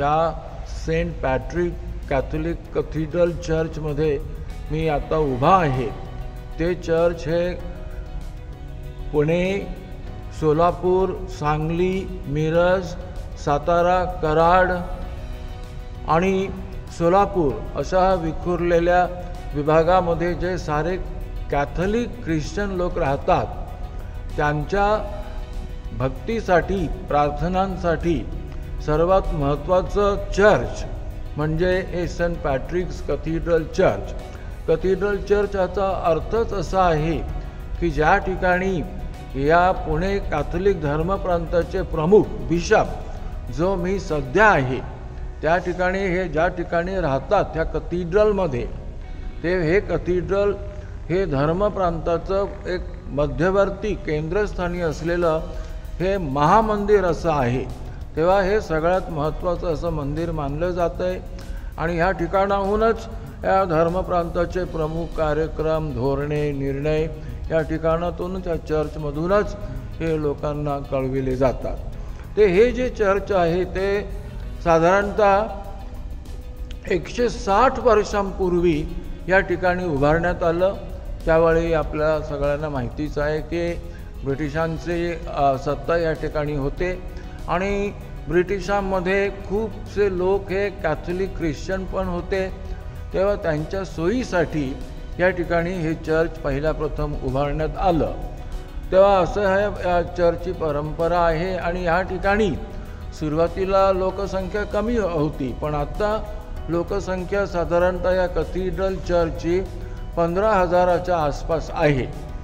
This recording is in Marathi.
ज्या सेंट पॅट्रिक कॅथोलिक कथीड्रल चर्चमध्ये मी आता उभा आहे, ते चर्च हे पुणे, सोलापूर, सांगली, मिरज, सातारा, कराड आणि सोलापूर अशा विखुरलेल्या विभागामध्ये जे सारे कॅथलिक ख्रिश्चन लोक राहतात, त्यांच्या भक्तीसाठी, प्रार्थनांसाठी सर्वात महत्त्वाचं चर्च म्हणजे हे saint Patrick's cathedral church. Cathedral church याचा अर्थच असा आहे की ज्या ठिकाणी या पुणे कॅथलिक धर्मप्रांताचे प्रमुख बिशप जो मी सध्या आहे, त्या ठिकाणी हे ज्या ठिकाणी राहतात त्या कथीड्रलमध्ये, ते हे कथीड्रल हे धर्मप्रांताचं एक मध्यवर्ती केंद्रस्थानी असलेलं हे महामंदिर असं आहे. तेव्हा हे सगळ्यात महत्त्वाचं असं मंदिर मानलं जातं आहे आणि ह्या ठिकाणाहूनच या धर्मप्रांताचे प्रमुख कार्यक्रम, धोरणे, निर्णय या ठिकाणातूनच, या चर्चमधूनच हे लोकांना कळविले जातात. ते हे जे चर्च आहे ते साधारणतः 160 वर्षांपूर्वी या ठिकाणी उभारण्यात आलं. त्यावेळी आपल्या सगळ्यांना माहितीच आहे की ब्रिटिशांचे सत्ता या ठिकाणी होते आणि ब्रिटिशांमध्ये खूपसे लोक हे कॅथलिक ख्रिश्चन पण होते. तेव्हा त्यांच्या सोयीसाठी या ठिकाणी हे चर्च पहिल्या प्रथम उभारण्यात आलं. तेव्हा असं या चर्चची परंपरा आहे आणि या ठिकाणी सुरुवातीला लोकसंख्या कमी होती, पण आता लोकसंख्या साधारणतः या कथीड्रल चर्चची 15,000च्या आसपास आहे.